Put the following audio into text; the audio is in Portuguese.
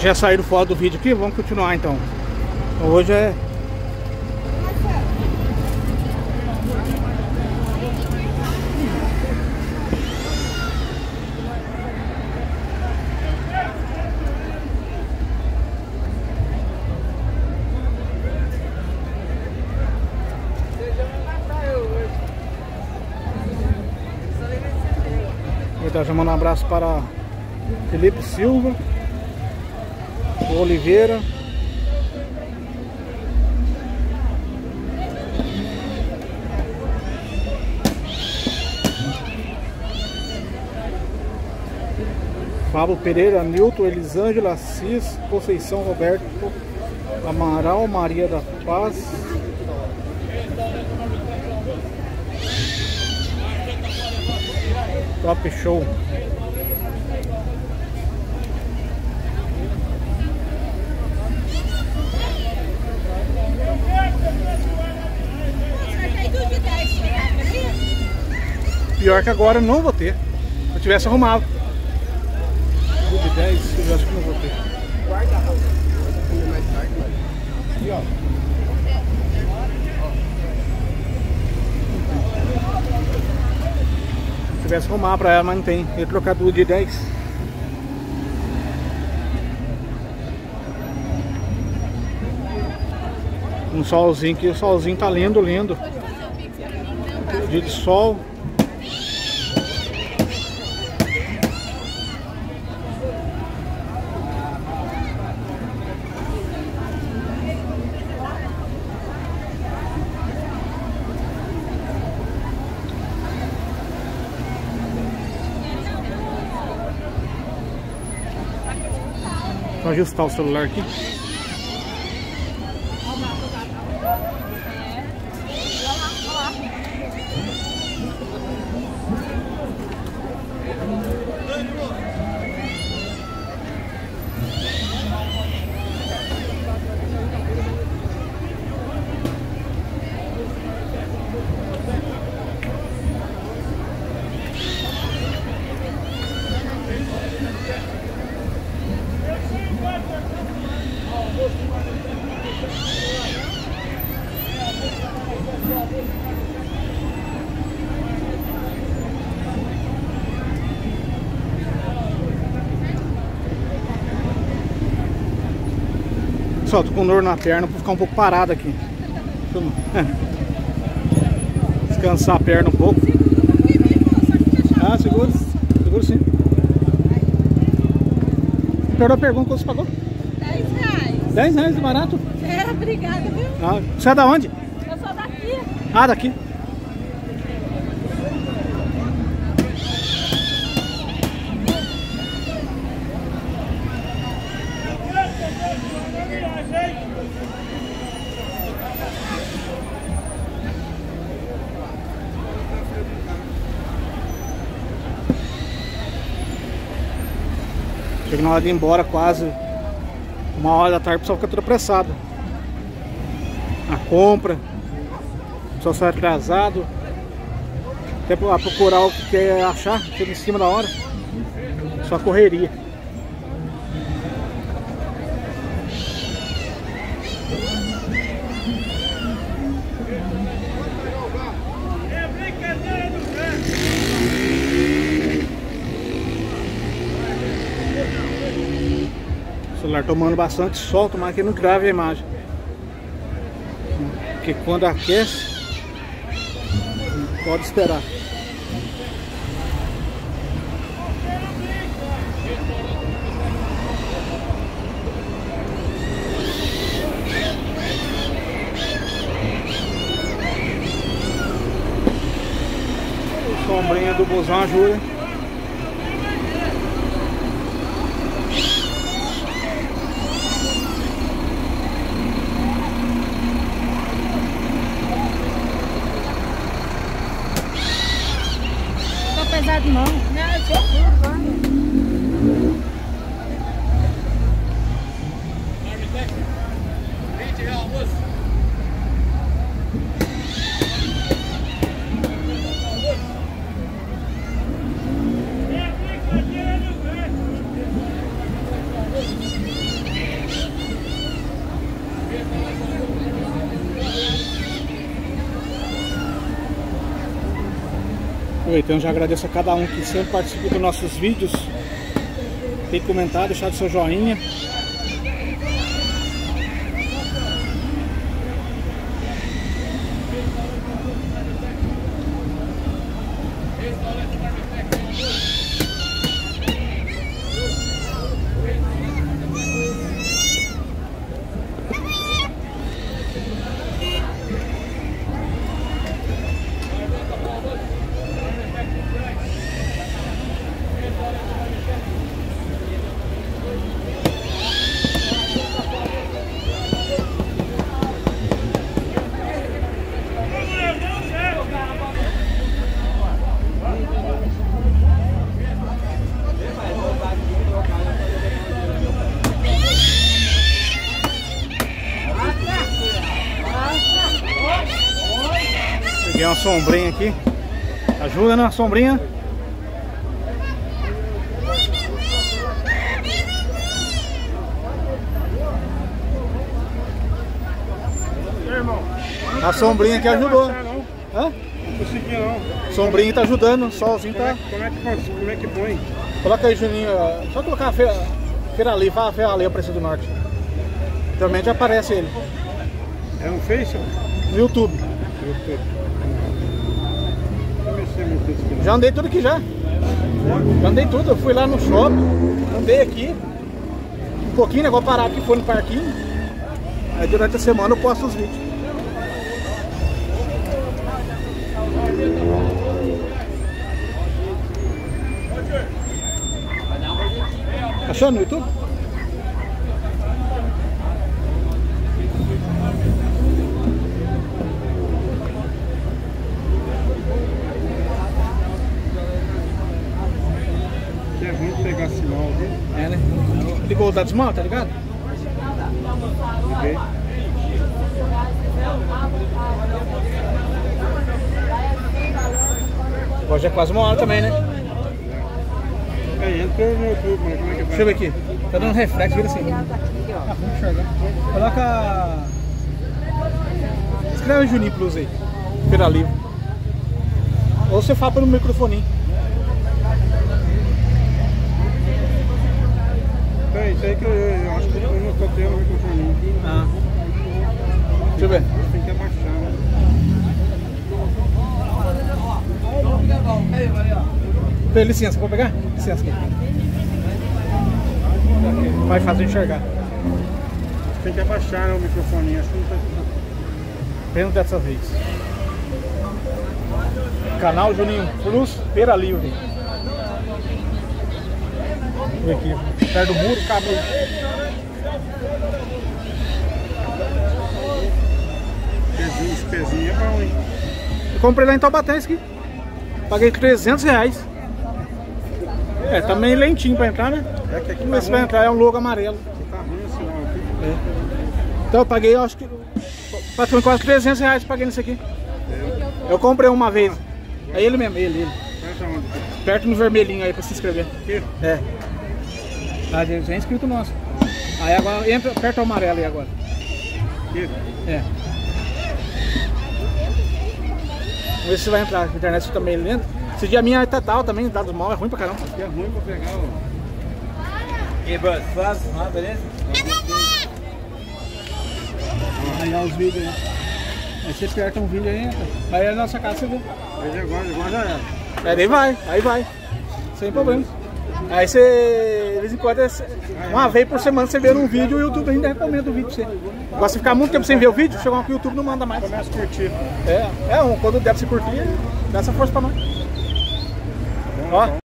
Já saíram fora do vídeo aqui, vamos continuar então. Hoje é... Então, já mando um abraço para Felipe Silva, o Oliveira, Pablo Pereira, Nilton, Elisângela, Assis, Conceição, Roberto, Amaral, Maria da Paz, Top Show. Pior que agora não vou ter. Se eu tivesse arrumado. De 10, eu acho que não vou ter. Guarda a roupa. Mais tarde, aqui, ó. Se tivesse arrumar pra ela, mas não tem. Ia trocar tudo de 10. Um solzinho aqui, o solzinho tá lindo, lindo. Dia de sol. Vou ajustar o celular aqui. Só tô com dor na perna, vou ficar um pouco parado aqui. Descansar a perna um pouco. Ah, seguro. Seguro sim. Perdão a pergunta, quanto você pagou? R$10. R$10 de barato? É, obrigada, viu? Ah, você é da onde? Eu sou daqui. Ah, daqui. Chega na hora de ir embora, quase 1h da tarde, o pessoal fica tudo apressado. A compra, o pessoal sai atrasado, até pra procurar o que quer achar, chega em cima da hora. Só correria. O celular tomando bastante sol, tomara que não grave a imagem. Porque quando aquece, pode esperar. Sombrinha do busão ajuda. Pesado não. Não, eu tinha tudo, mano. Aproveitando, já agradeço a cada um que sempre participa dos nossos vídeos. Tem comentado, deixado seu joinha. Peguei uma sombrinha aqui. Ajuda, né? Sombrinha. A sombrinha aqui ajudou. Hã? Não consegui não. Sombrinha tá ajudando, o solzinho tá. Como é que põe? Coloca aí, Juninho. Só colocar a Feira Livre, fala Feira Livre, Aparecida do Norte. Também já aparece ele. É um Face? No YouTube. Já andei tudo aqui já. Já andei tudo. Eu fui lá no shopping, andei aqui. Um pouquinho, né? Vou parar aqui, foi no parquinho. Aí durante a semana eu posto os vídeos. Achou no YouTube? É ruim pegar sinal, viu? É, né? Ligou o dados mal, tá ligado? Liguei. Hoje é quase 1 hora também, né? Entrou no YouTube, mas como é que vai? Deixa eu ver aqui. Tá dando reflexo, vira assim. Ah, vamos enxergar. Coloca. Escreve Juninho Plus aí. Feira Livre. Ou você fala pelo microfone. É isso aí que eu acho que eu não tô tendo o microfone. Ah. Deixa eu ver. Tem que abaixar, né? Pê, licença, vou pegar? Licença aqui. Mais fácil de enxergar. Tem que abaixar, né, o microfone. Acho que não tá. Apenas dessa vez. Canal Juninho Plus, Feira Livre. Deixa eu ver aqui. Perto do muro, cabe. Os pezinhos é bom, hein? Eu comprei lá em Taubaté isso aqui. Paguei R$300. É, tá meio lentinho pra entrar, né? É que aqui Vamos ver se vai entrar, é um logo amarelo. Aqui tá ruim o sinal aqui. É. Então eu paguei, acho que praticamente quase R$300 paguei nisso aqui. Eu comprei uma vez. É ele mesmo, ele. Aperta onde? Perto no vermelhinho aí pra se inscrever. Aqui? É. Ah, já é inscrito nosso. Aí agora entra, aperta o amarelo aí agora. Aqui? É. Vamos ver se vai entrar. A internet tá meio lenta. Esse dia a minha tá tal também, dados mal, é ruim pra caramba. Aqui é ruim pra pegar, ó. E aí, bro, fácil, beleza? Aí os vídeos aí. Aí você aperta um vídeo aí, entra. Aí é a nossa casa, você vê. Mas agora já era. É, daí vai. Sem problema. Aí você, de vez em quando, uma vez por semana você vê um vídeo e o YouTube ainda recomenda o vídeo pra você. Agora se ficar muito tempo sem ver o vídeo, chega uma que o YouTube não manda mais. Começa a curtir. Quando deve se curtir, dá essa força pra nós. Ó.